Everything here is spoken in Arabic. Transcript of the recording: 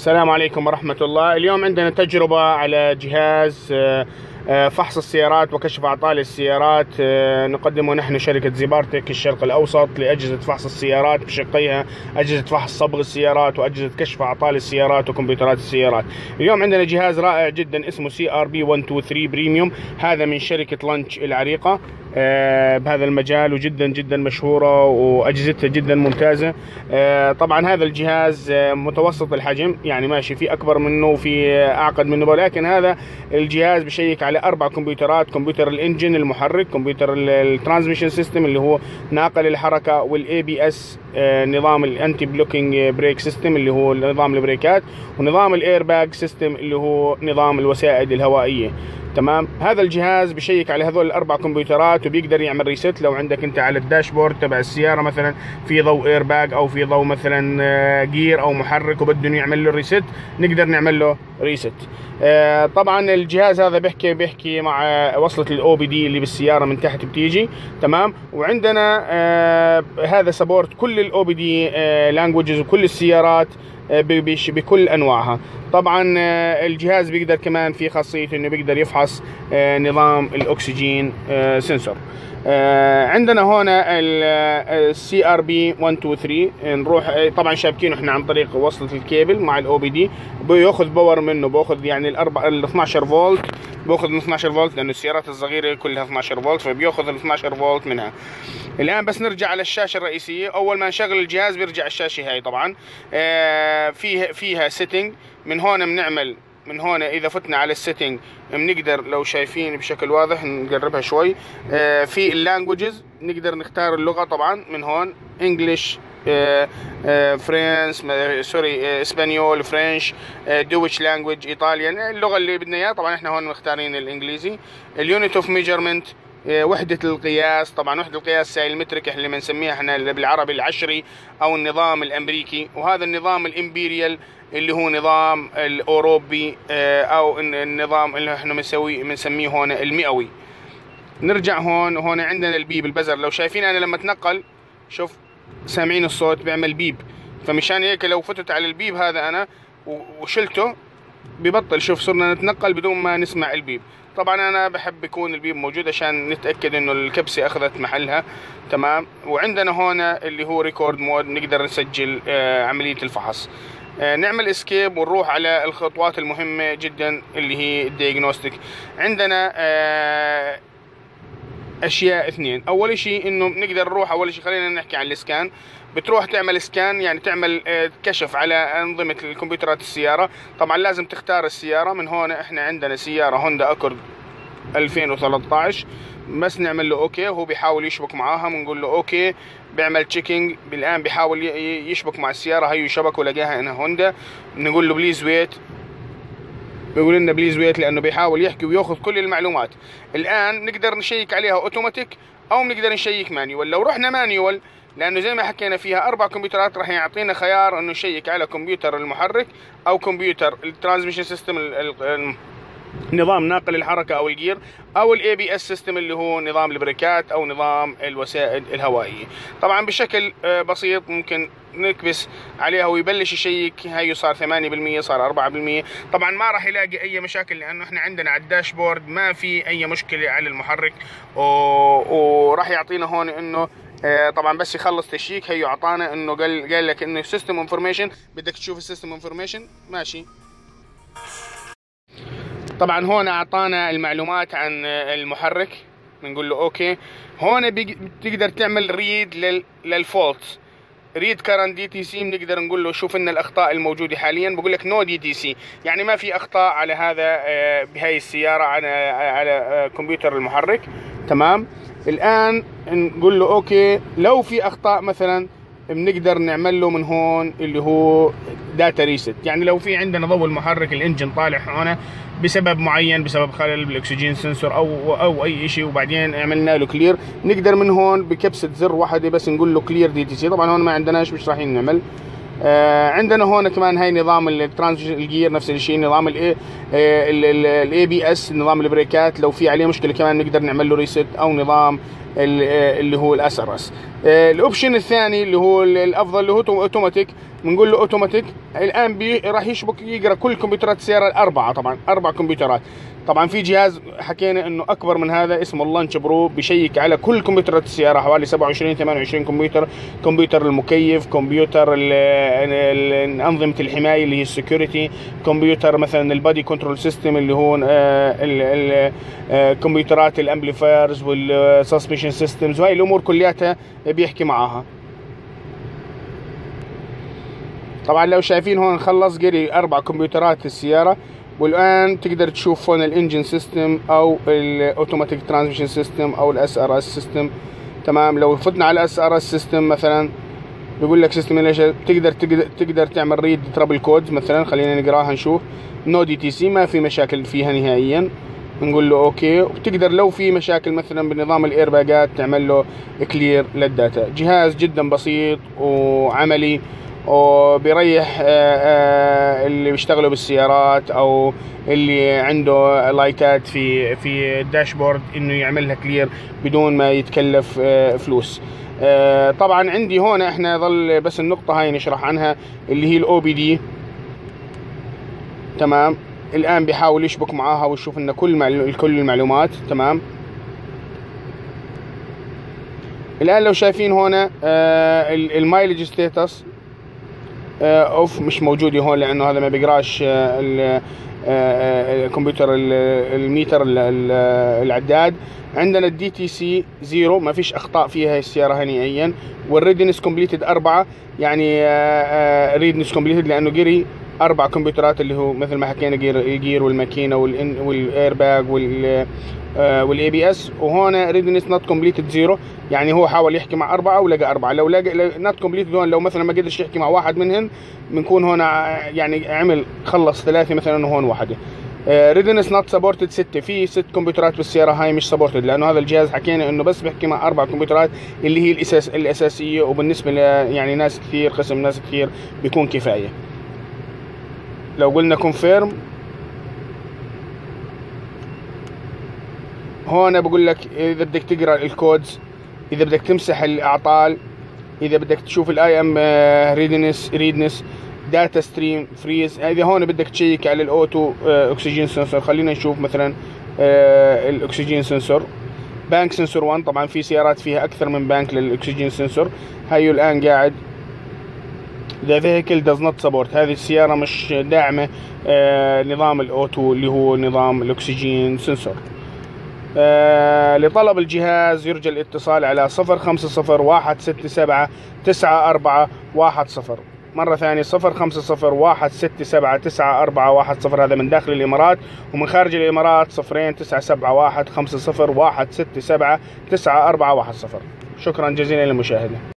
السلام عليكم ورحمة الله. اليوم عندنا تجربة على جهاز فحص السيارات وكشف أعطال السيارات. نقدمه نحن شركة زيبارتك الشرق الأوسط لأجهزة فحص السيارات بشقيها: أجهزة فحص صبغ السيارات وأجهزة كشف أعطال السيارات وكمبيوترات السيارات. اليوم عندنا جهاز رائع جدا اسمه CRB123 بريميوم، هذا من شركة لانش العريقة بهذا المجال، وجدا جدا مشهورة وأجهزتها جدا ممتازة. طبعا هذا الجهاز متوسط الحجم، يعني ماشي في أكبر منه وفي أعقد منه، ولكن هذا الجهاز بشيك على 4 كمبيوترات: كمبيوتر الانجن المحرك، كمبيوتر الترانسميشن سيستم اللي هو ناقل الحركة، والاي بي اس نظام الانتي بلوكينج بريك سيستم اللي هو نظام البريكات، ونظام الاير باج سيستم اللي هو نظام الوسائد الهوائية. تمام. هذا الجهاز بشيك على هذول ال4 كمبيوترات وبيقدر يعمل ريست. لو عندك انت على الداشبورد تبع السيارة مثلا في ضوء اير باج او في ضوء مثلا جير او محرك وبده يعمل له ريست، نقدر نعمل له ريست. طبعا الجهاز هذا بيحكي مع وصلة الاو بي دي اللي بالسيارة من تحت بتيجي. تمام. وعندنا هذا سبورت كل الاو بي دي لانجويجز وكل السيارات بكل انواعها. طبعا الجهاز بيقدر كمان في خاصيه انه بيقدر يفحص نظام الاكسجين سنسور. عندنا هنا السي ار بي 123 نروح طبعا شابكينه احنا عن طريق وصله الكيبل مع الاو بي دي، بياخذ باور منه، باخذ يعني ال 12 فولت، باخذ من 12 فولت لانه السيارات الصغيره كلها 12 فولت، فبياخذ ال 12 فولت منها. الان بس نرجع على الشاشه الرئيسيه. اول ما نشغل الجهاز بيرجع الشاشه هاي طبعا فيها سيتنج. من هون بنعمل من هون اذا فتنا على السيتنج بنقدر، لو شايفين بشكل واضح نقربها شوي، في اللانجوجز نقدر نختار اللغه طبعا من هون: انجلش، فرنس، سوري، اسبانيول، فرنش، دويتش لانجويج، ايطاليان، اللغه اللي بدنا اياها. طبعا احنا هون مختارين الانجليزي. اليونت اوف ميجرمنت، وحدة القياس، طبعا وحدة القياس هي المترك اللي بنسميها احنا بالعربي العشري او النظام الامريكي، وهذا النظام الامبيريال اللي هو نظام الاوروبي او النظام اللي احنا بنسميه هون المئوي. نرجع هون عندنا البيب البزر. لو شايفين انا لما اتنقل شوف سامعين الصوت بيعمل بيب، فمشان هيك لو فتت على البيب هذا انا وشلته ببطل. شوف صرنا نتنقل بدون ما نسمع البيب. طبعا انا بحب يكون البيب موجود عشان نتاكد انه الكبسه اخذت محلها. تمام. وعندنا هنا اللي هو ريكورد مود، نقدر نسجل عمليه الفحص. نعمل اسكيب ونروح على الخطوات المهمه جدا اللي هي الدياجنوستيك. عندنا اشياء 2. اول شيء انه بنقدر نروح، اول شيء خلينا نحكي عن الاسكان. بتروح تعمل سكان، يعني تعمل كشف على انظمه الكمبيوترات السياره. طبعا لازم تختار السياره. من هون احنا عندنا سياره هوندا اكورد 2013، بس نعمل له اوكي، وهو بيحاول يشبك معاها، بنقول له اوكي، بيعمل تشيكينج. الان بيحاول يشبك مع السياره، هي شبك ولقاها انها هوندا. بنقول له بليز ويت، بيقول لنا بليز ويت لانه بيحاول يحكي وياخذ كل المعلومات. الان نقدر نشيك عليها اوتوماتيك او نقدر نشيك مانيوال. لو رحنا مانيوال، لانه زي ما حكينا فيها 4 كمبيوترات، راح يعطينا خيار انه نشيك على كمبيوتر المحرك او كمبيوتر الترانسميشن سيستم نظام ناقل الحركه او الجير، او الاي بي اس سيستم اللي هو نظام البريكات او نظام الوسائد الهوائيه. طبعا بشكل بسيط ممكن نكبس عليها ويبلش يشيك. هي صار 8%، صار 4%. طبعا ما راح يلاقي اي مشاكل لانه احنا عندنا على الداشبورد ما في اي مشكله على المحرك، وراح يعطينا هون انه طبعا بس يخلص تشيك هي اعطانا انه قال لك انه سيستم انفورميشن، بدك تشوف السيستم انفورميشن ماشي. طبعا هون اعطانا المعلومات عن المحرك، بنقول له اوكي. هون بتقدر تعمل ريد للفولت، ريد كارنت دي تي سي. بنقدر نقول له شوف لنا الاخطاء الموجوده حاليا. بقول لك نو دي تي سي، يعني ما في اخطاء على هذا بهاي السياره على كمبيوتر المحرك. تمام. الان نقول له اوكي. لو في اخطاء مثلا بنقدر نعمل له من هون اللي هو داتا ريست، يعني لو في عندنا ضوء المحرك الانجن طالع هون بسبب معين، بسبب خلل بالاكسجين سنسور او اي شيء، وبعدين عملنا له كلير، نقدر من هون بكبسه زر واحده بس نقول له كلير دي تي سي. طبعا هون ما عندناش، مش رايحين نعمل. عندنا هون كمان هاي نظام الترانسميشن الجير نفس الشيء، نظام الاي بي اس نظام البريكات، لو في عليه مشكله كمان نقدر نعمل له ريست، او نظام اللي هو الاس ار اس. الاوبشن الثاني اللي هو الافضل اللي هو اوتوماتيك، بنقول له اوتوماتيك. الان راح يشبك يقرا كل كمبيوترات السياره الاربعه، طبعا 4 كمبيوترات. طبعا في جهاز حكينا انه اكبر من هذا اسمه اللانش برو، بيشيك على كل كمبيوترات السياره، حوالي 27 28 كمبيوتر. كمبيوتر المكيف، كمبيوتر انظمه الحمايه اللي هي السكيورتي، كمبيوتر مثلا البادي كنترول سيستم اللي هو كمبيوترات الامبليفايرز والسسبشن سيستمز، وهي الامور كلياتها بيحكي معاها. طبعا لو شايفين هون خلص قري 4 كمبيوترات السياره. والان تقدر تشوف هون الانجن سيستم او الاوتوماتيك ترانسميشن سيستم او الاس ار اس سيستم. تمام. لو فتنا على الاس ار اس سيستم مثلا بيقول لك سيستم تقدر تعمل ريد ترابل كودز مثلا. خلينا نقراها نشوف. نو دي تي سي، ما في مشاكل فيها نهائيا. نقول له اوكي. وبتقدر لو في مشاكل مثلا بنظام الايرباجات تعمل له كلير للداتا. جهاز جدا بسيط وعملي، وبيريح اللي بيشتغلوا بالسيارات او اللي عنده لايتات في الداشبورد انه يعمل لها كلير بدون ما يتكلف فلوس. طبعا عندي هون احنا ظل بس النقطة هاي نشرح عنها اللي هي الاو بي دي. تمام. الان بيحاول يشبك معاها ويشوف ان كل المعلومات تمام. الان لو شايفين هنا المايلج ستاتس اوف مش موجود هون لانه هذا ما بيقراش الكمبيوتر الميتر العداد. عندنا الدي تي سي 0، ما فيش اخطاء فيها السياره نهائيا. والريدنس كومبليتد 4، يعني ريدنس كومبليتد لانه قري 4 كمبيوترات اللي هو مثل ما حكينا الجير والماكينه والايرباج والاي بي اس. وهون ريدنس نوت كومبليتد 0، يعني هو حاول يحكي مع 4 ولقى 4. لو لقى نوت كومبليتد هون، لو مثلا ما قدرش يحكي مع واحد منهم بنكون هون يعني عمل خلص 3 مثلا وهون واحده. ريدنس نوت سبورتد 6، في 6 كمبيوترات بالسياره هاي مش سبورتد لانه هذا الجهاز حكينا انه بس بيحكي مع 4 كمبيوترات اللي هي الاساسيه، وبالنسبه يعني ناس كثير، قسم ناس كثير بيكون كفايه. لو قلنا كونفيرم هون بقول لك اذا بدك تقرا الكودز، اذا بدك تمسح الاعطال، اذا بدك تشوف الاي ام ريدنس داتا ستريم فريز. اذا هون بدك تشيك على الاوتو اكسجين سنسور. خلينا نشوف مثلا الاكسجين سنسور بانك سنسور 1. طبعا في سيارات فيها اكثر من بانك للاكسجين سنسور. هاي الان قاعد The vehicle does not support، هذه السيارة مش داعمة نظام الأوتو اللي هو نظام الأكسجين سنسور. لطلب الجهاز يرجى الاتصال على 0501679410. مرة ثانية 0501679410. هذا من داخل الإمارات، ومن خارج الإمارات 09715016799410. شكرا جزيلا للمشاهدة.